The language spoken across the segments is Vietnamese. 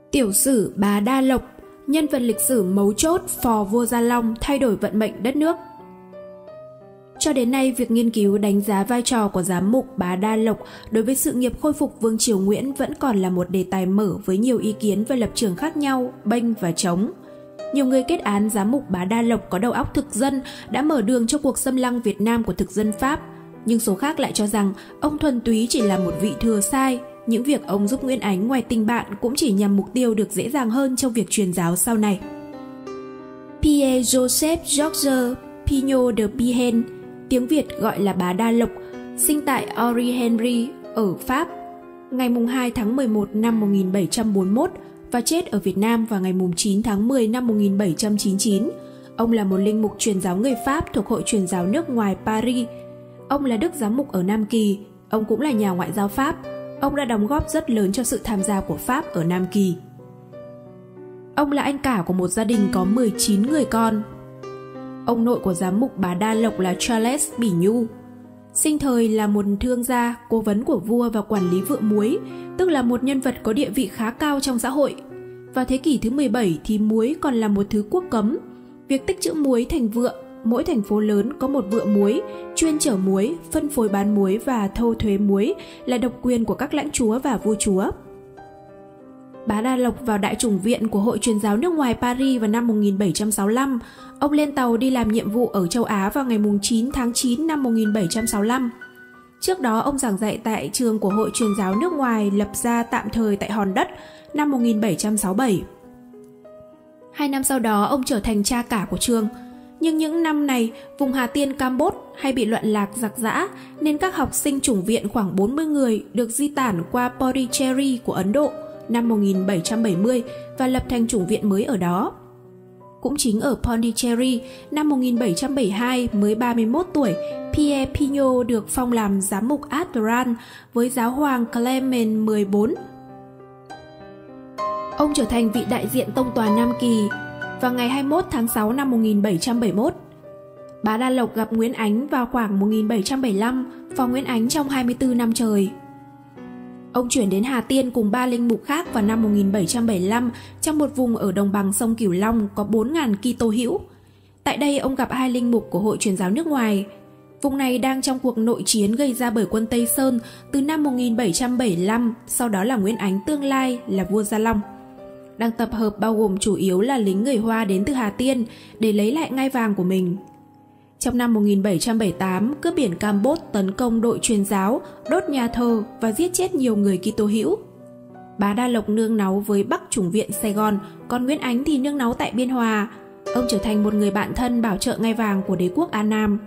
Tiểu sử Bá Đa Lộc, nhân vật lịch sử mấu chốt phò vua Gia Long thay đổi vận mệnh đất nước. Cho đến nay, việc nghiên cứu đánh giá vai trò của giám mục Bá Đa Lộc đối với sự nghiệp khôi phục Vương triều Nguyễn vẫn còn là một đề tài mở với nhiều ý kiến và lập trường khác nhau, bênh và chống. Nhiều người kết án giám mục Bá Đa Lộc có đầu óc thực dân đã mở đường cho cuộc xâm lăng Việt Nam của thực dân Pháp, nhưng số khác lại cho rằng ông thuần túy chỉ là một vị thừa sai. Những việc ông giúp Nguyễn Ánh ngoài tình bạn cũng chỉ nhằm mục tiêu được dễ dàng hơn trong việc truyền giáo sau này. Pierre-Joseph Georges Pignot de Pihen, tiếng Việt gọi là Bá Đa Lộc, sinh tại Henry ở Pháp ngày 2 tháng 11 năm 1741 và chết ở Việt Nam vào ngày 9 tháng 10 năm 1799. Ông là một linh mục truyền giáo người Pháp thuộc Hội Truyền giáo nước ngoài Paris. Ông là đức giám mục ở Nam Kỳ. Ông cũng là nhà ngoại giao Pháp. Ông đã đóng góp rất lớn cho sự tham gia của Pháp ở Nam Kỳ. Ông là anh cả của một gia đình có 19 người con. Ông nội của giám mục Bá Đa Lộc là Charles Bỉ Nhu. Sinh thời là một thương gia, cố vấn của vua và quản lý vựa muối, tức là một nhân vật có địa vị khá cao trong xã hội. Vào thế kỷ thứ 17 thì muối còn là một thứ quốc cấm. Việc tích trữ muối thành vựa, mỗi thành phố lớn có một vựa muối, chuyên chở muối, phân phối bán muối và thu thuế muối là độc quyền của các lãnh chúa và vua chúa. Bá Đa Lộc vào Đại chủng viện của Hội Truyền giáo nước ngoài Paris vào năm 1765. Ông lên tàu đi làm nhiệm vụ ở châu Á vào ngày 9 tháng 9 năm 1765. Trước đó ông giảng dạy tại trường của Hội Truyền giáo nước ngoài lập ra tạm thời tại Hòn Đất năm 1767. 2 năm sau đó ông trở thành cha cả của trường. Nhưng những năm này, vùng Hà Tiên Campuchia hay bị loạn lạc giặc giã nên các học sinh chủng viện khoảng 40 người được di tản qua Pondicherry của Ấn Độ năm 1770 và lập thành chủng viện mới ở đó. Cũng chính ở Pondicherry, năm 1772 mới 31 tuổi, Pierre Pignot được phong làm giám mục Adran với giáo hoàng Clement XIV. Ông trở thành vị đại diện tông tòa Nam Kỳ vào ngày 21 tháng 6 năm 1771. Bá Đa Lộc gặp Nguyễn Ánh vào khoảng 1775, phò Nguyễn Ánh trong 24 năm trời. Ông chuyển đến Hà Tiên cùng 3 linh mục khác vào năm 1775 trong một vùng ở đồng bằng sông Cửu Long có 4.000 Kitô hữu. Tại đây ông gặp 2 linh mục của Hội Truyền giáo nước ngoài. Vùng này đang trong cuộc nội chiến gây ra bởi quân Tây Sơn từ năm 1775, sau đó là Nguyễn Ánh tương lai là vua Gia Long. Đang tập hợp bao gồm chủ yếu là lính người Hoa đến từ Hà Tiên để lấy lại ngai vàng của mình. Trong năm 1778, cướp biển Campuchia tấn công đội truyền giáo, đốt nhà thờ và giết chết nhiều người Kitô hữu. Bá Đa Lộc nương náu với Bắc chủng viện Sài Gòn, còn Nguyễn Ánh thì nương náu tại Biên Hòa. Ông trở thành một người bạn thân bảo trợ ngai vàng của đế quốc An Nam.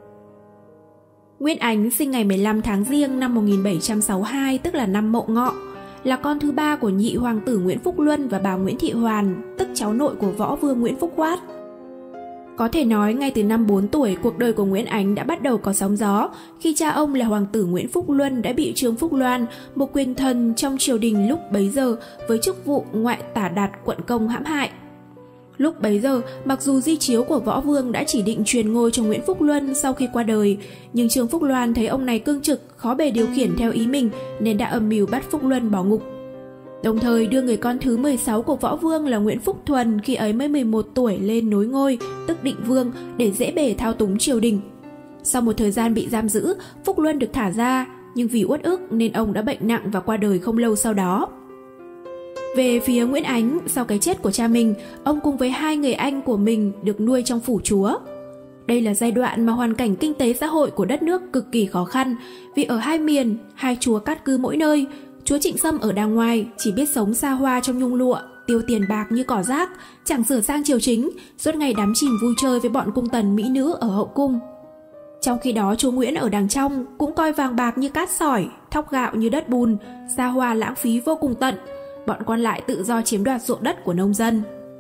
Nguyễn Ánh sinh ngày 15 tháng Giêng năm 1762, tức là năm Mậu Ngọ, là con thứ 3 của nhị hoàng tử Nguyễn Phúc Luân và bà Nguyễn Thị Hoàn, tức cháu nội của võ vương Nguyễn Phúc Khoát. Có thể nói ngay từ năm 4 tuổi, cuộc đời của Nguyễn Ánh đã bắt đầu có sóng gió khi cha ông là hoàng tử Nguyễn Phúc Luân đã bị Trương Phúc Loan, một quyền thần trong triều đình lúc bấy giờ với chức vụ ngoại tả đạt quận công hãm hại. Lúc bấy giờ, mặc dù di chiếu của võ vương đã chỉ định truyền ngôi cho Nguyễn Phúc Luân sau khi qua đời, nhưng Trương Phúc Loan thấy ông này cương trực, khó bề điều khiển theo ý mình nên đã âm mưu bắt Phúc Luân bỏ ngục. Đồng thời đưa người con thứ 16 của võ vương là Nguyễn Phúc Thuần khi ấy mới 11 tuổi lên nối ngôi, tức Định Vương, để dễ bề thao túng triều đình. Sau một thời gian bị giam giữ, Phúc Luân được thả ra, nhưng vì uất ức nên ông đã bệnh nặng và qua đời không lâu sau đó. Về phía Nguyễn Ánh, sau cái chết của cha mình, ông cùng với 2 người anh của mình được nuôi trong phủ chúa. Đây là giai đoạn mà hoàn cảnh kinh tế xã hội của đất nước cực kỳ khó khăn, vì ở hai miền, 2 chúa cát cứ mỗi nơi. Chúa Trịnh Sâm ở đàng ngoài chỉ biết sống xa hoa trong nhung lụa, tiêu tiền bạc như cỏ rác, chẳng sửa sang triều chính, suốt ngày đắm chìm vui chơi với bọn cung tần mỹ nữ ở hậu cung. Trong khi đó chúa Nguyễn ở đàng trong cũng coi vàng bạc như cát sỏi, thóc gạo như đất bùn, xa hoa lãng phí vô cùng tận. Bọn quan lại tự do chiếm đoạt ruộng đất của nông dân.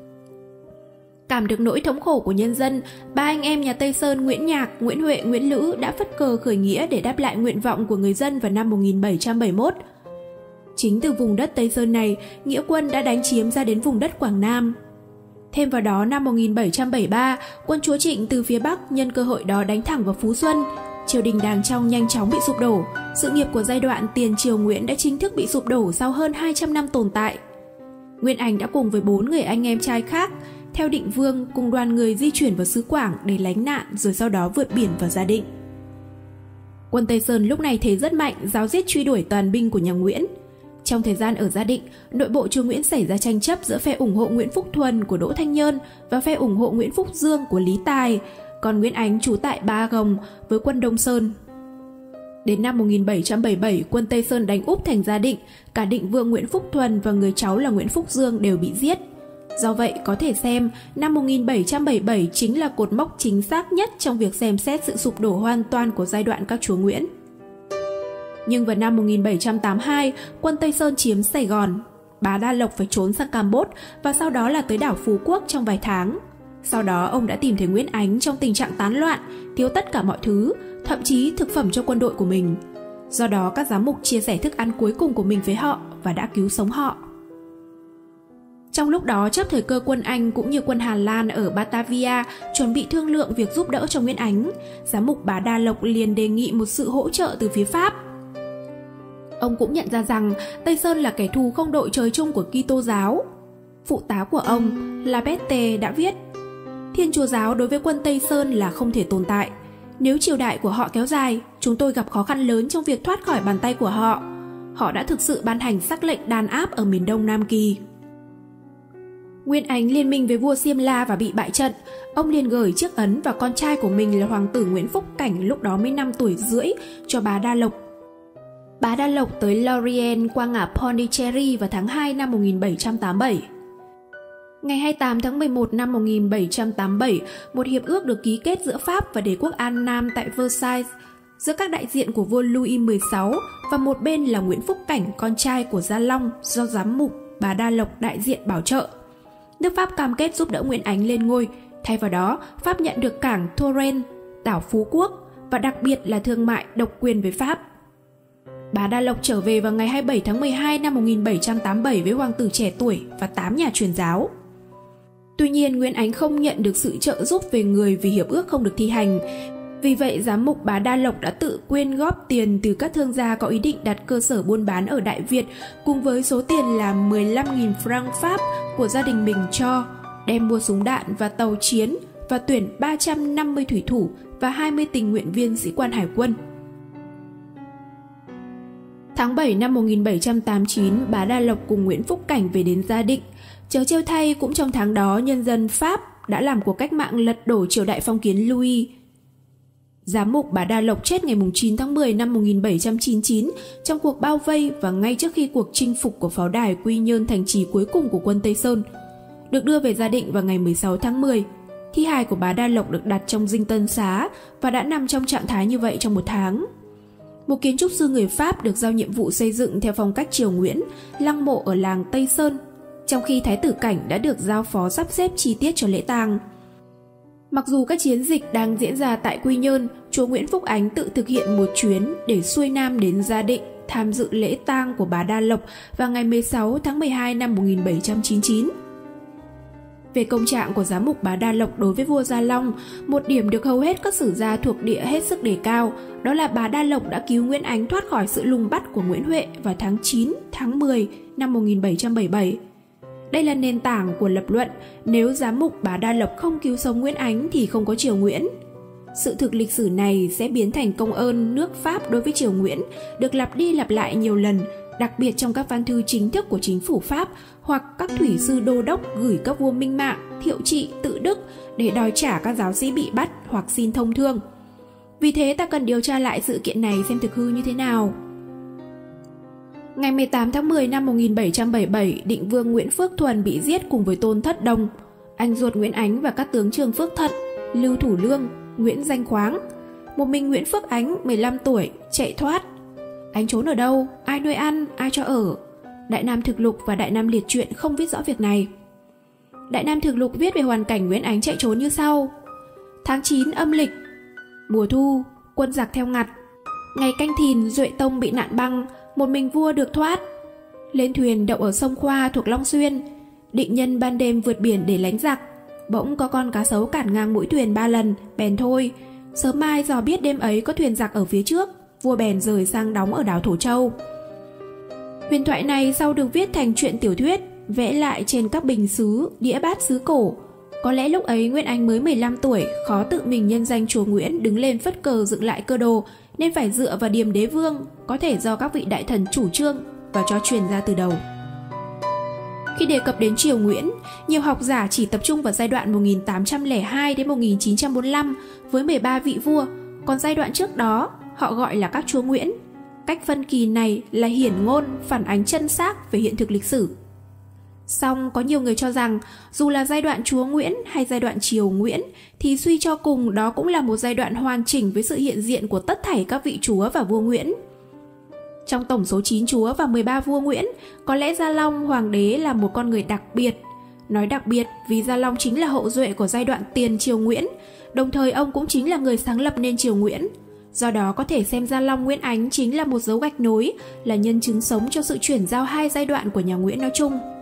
Cảm được nỗi thống khổ của nhân dân, 3 anh em nhà Tây Sơn Nguyễn Nhạc, Nguyễn Huệ, Nguyễn Lữ đã phất cờ khởi nghĩa để đáp lại nguyện vọng của người dân vào năm 1771. Chính từ vùng đất Tây Sơn này, nghĩa quân đã đánh chiếm ra đến vùng đất Quảng Nam. Thêm vào đó, năm 1773, quân chúa Trịnh từ phía Bắc nhân cơ hội đó đánh thẳng vào Phú Xuân. Triều đình đàng trong nhanh chóng bị sụp đổ. Sự nghiệp của giai đoạn tiền triều Nguyễn đã chính thức bị sụp đổ sau hơn 200 năm tồn tại. Nguyễn Ánh đã cùng với 4 người anh em trai khác theo Định Vương cùng đoàn người di chuyển vào xứ Quảng để lánh nạn, rồi sau đó vượt biển vào Gia Định. Quân Tây Sơn lúc này thế rất mạnh, ráo riết truy đuổi toàn binh của nhà Nguyễn. Trong thời gian ở Gia Định, nội bộ chúa Nguyễn xảy ra tranh chấp giữa phe ủng hộ Nguyễn Phúc Thuần của Đỗ Thanh Nhơn và phe ủng hộ Nguyễn Phúc Dương của Lý Tài, còn Nguyễn Ánh trú tại Ba Gồng với quân Đông Sơn. Đến năm 1777, quân Tây Sơn đánh úp thành Gia Định, cả Định Vương Nguyễn Phúc Thuần và người cháu là Nguyễn Phúc Dương đều bị giết. Do vậy, có thể xem năm 1777 chính là cột mốc chính xác nhất trong việc xem xét sự sụp đổ hoàn toàn của giai đoạn các chúa Nguyễn. Nhưng vào năm 1782, quân Tây Sơn chiếm Sài Gòn. Bá Đa Lộc phải trốn sang Campuchia và sau đó là tới đảo Phú Quốc trong vài tháng. Sau đó ông đã tìm thấy Nguyễn Ánh trong tình trạng tán loạn, thiếu tất cả mọi thứ, thậm chí thực phẩm cho quân đội của mình. Do đó các giám mục chia sẻ thức ăn cuối cùng của mình với họ và đã cứu sống họ. Trong lúc đó, chấp thời cơ quân Anh cũng như quân Hà Lan ở Batavia chuẩn bị thương lượng việc giúp đỡ cho Nguyễn Ánh, giám mục Bá Đa Lộc liền đề nghị một sự hỗ trợ từ phía Pháp. Ông cũng nhận ra rằng Tây Sơn là kẻ thù không đội trời chung của Kitô giáo. Phụ tá của ông, Labette đã viết: Thiên Chúa giáo đối với quân Tây Sơn là không thể tồn tại. Nếu triều đại của họ kéo dài, chúng tôi gặp khó khăn lớn trong việc thoát khỏi bàn tay của họ. Họ đã thực sự ban hành sắc lệnh đàn áp ở miền đông Nam Kỳ. Nguyễn Ánh liên minh với vua Xiêm La và bị bại trận. Ông liền gửi chiếc ấn và con trai của mình là hoàng tử Nguyễn Phúc Cảnh lúc đó mới 5 tuổi rưỡi cho Bá Đa Lộc. Bá Đa Lộc tới Lorient qua ngã Pondicherry vào tháng 2 năm 1787. Ngày 28 tháng 11 năm 1787, một hiệp ước được ký kết giữa Pháp và đế quốc An Nam tại Versailles, giữa các đại diện của vua Louis XVI và một bên là Nguyễn Phúc Cảnh, con trai của Gia Long, do giám mục Bá Đa Lộc đại diện bảo trợ. Nước Pháp cam kết giúp đỡ Nguyễn Ánh lên ngôi, thay vào đó Pháp nhận được cảng Touraine, đảo Phú Quốc và đặc biệt là thương mại độc quyền với Pháp. Bá Đa Lộc trở về vào ngày 27 tháng 12 năm 1787 với hoàng tử trẻ tuổi và 8 nhà truyền giáo. Tuy nhiên, Nguyễn Ánh không nhận được sự trợ giúp về người vì hiệp ước không được thi hành. Vì vậy, giám mục Bá Đa Lộc đã tự quyên góp tiền từ các thương gia có ý định đặt cơ sở buôn bán ở Đại Việt cùng với số tiền là 15.000 franc Pháp của gia đình mình cho, đem mua súng đạn và tàu chiến và tuyển 350 thủy thủ và 20 tình nguyện viên sĩ quan hải quân. Tháng 7 năm 1789, Bá Đa Lộc cùng Nguyễn Phúc Cảnh về đến Gia Định. Chớ trêu thay, cũng trong tháng đó, nhân dân Pháp đã làm cuộc cách mạng lật đổ triều đại phong kiến Louis. Giám mục Bá Đa Lộc chết ngày 9 tháng 10 năm 1799 trong cuộc bao vây và ngay trước khi cuộc chinh phục của pháo đài Quy Nhơn, thành trì cuối cùng của quân Tây Sơn. Được đưa về Gia Định vào ngày 16 tháng 10, thi hài của Bá Đa Lộc được đặt trong dinh Tân Xá và đã nằm trong trạng thái như vậy trong 1 tháng. Một kiến trúc sư người Pháp được giao nhiệm vụ xây dựng theo phong cách triều Nguyễn, lăng mộ ở làng Tây Sơn, trong khi Thái tử Cảnh đã được giao phó sắp xếp chi tiết cho lễ tang. Mặc dù các chiến dịch đang diễn ra tại Quy Nhơn, chúa Nguyễn Phúc Ánh tự thực hiện một chuyến để xuôi nam đến Gia Định tham dự lễ tang của Bá Đa Lộc vào ngày 16 tháng 12 năm 1799. Về công trạng của giám mục Bá Đa Lộc đối với vua Gia Long, một điểm được hầu hết các sử gia thuộc địa hết sức đề cao, đó là Bá Đa Lộc đã cứu Nguyễn Ánh thoát khỏi sự lùng bắt của Nguyễn Huệ vào tháng 9, tháng 10 năm 1777. Đây là nền tảng của lập luận nếu giám mục Bá Đa Lộc không cứu sống Nguyễn Ánh thì không có triều Nguyễn. Sự thực lịch sử này sẽ biến thành công ơn nước Pháp đối với triều Nguyễn, được lặp đi lặp lại nhiều lần, đặc biệt trong các văn thư chính thức của chính phủ Pháp hoặc các thủy sư đô đốc gửi các vua Minh Mạng, Thiệu Trị, Tự Đức để đòi trả các giáo sĩ bị bắt hoặc xin thông thương. Vì thế ta cần điều tra lại sự kiện này xem thực hư như thế nào. Ngày 18 tháng 10 năm 1777, định vương Nguyễn Phước Thuần bị giết cùng với Tôn Thất Đồng, anh ruột Nguyễn Ánh và các tướng Trương Phước Thận, Lưu Thủ Lương, Nguyễn Danh Khoáng. Một mình Nguyễn Phước Ánh, 15 tuổi, chạy thoát. Anh trốn ở đâu? Ai nuôi ăn? Ai cho ở? Đại Nam Thực Lục và Đại Nam Liệt Truyện không viết rõ việc này. Đại Nam Thực Lục viết về hoàn cảnh Nguyễn Ánh chạy trốn như sau. Tháng 9 âm lịch, mùa thu, quân giặc theo ngặt. Ngày Canh Thìn, Duệ Tông bị nạn băng, một mình vua được thoát. Lên thuyền đậu ở sông Khoa thuộc Long Xuyên. Định nhân ban đêm vượt biển để lánh giặc. Bỗng có con cá sấu cản ngang mũi thuyền 3 lần, bèn thôi. Sớm mai dò biết đêm ấy có thuyền giặc ở phía trước, vua bèn rời sang đóng ở đảo Thổ Châu. Huyền thoại này sau được viết thành truyện tiểu thuyết vẽ lại trên các bình sứ, đĩa bát sứ cổ. Có lẽ lúc ấy Nguyễn Ánh mới 15 tuổi, khó tự mình nhân danh chúa Nguyễn đứng lên phất cờ dựng lại cơ đồ, nên phải dựa vào điềm đế vương, có thể do các vị đại thần chủ trương và cho truyền ra từ đầu. Khi đề cập đến triều Nguyễn, nhiều học giả chỉ tập trung vào giai đoạn 1802 đến 1945 với 13 vị vua, còn giai đoạn trước đó họ gọi là các chúa Nguyễn. Cách phân kỳ này là hiển ngôn, phản ánh chân xác về hiện thực lịch sử. Song có nhiều người cho rằng dù là giai đoạn chúa Nguyễn hay giai đoạn triều Nguyễn thì suy cho cùng đó cũng là một giai đoạn hoàn chỉnh với sự hiện diện của tất thảy các vị chúa và vua Nguyễn. Trong tổng số 9 chúa và 13 vua Nguyễn, có lẽ Gia Long hoàng đế là một con người đặc biệt. Nói đặc biệt vì Gia Long chính là hậu duệ của giai đoạn tiền triều Nguyễn, đồng thời ông cũng chính là người sáng lập nên triều Nguyễn. Do đó có thể xem Gia Long Nguyễn Ánh chính là một dấu gạch nối, là nhân chứng sống cho sự chuyển giao hai giai đoạn của nhà Nguyễn nói chung.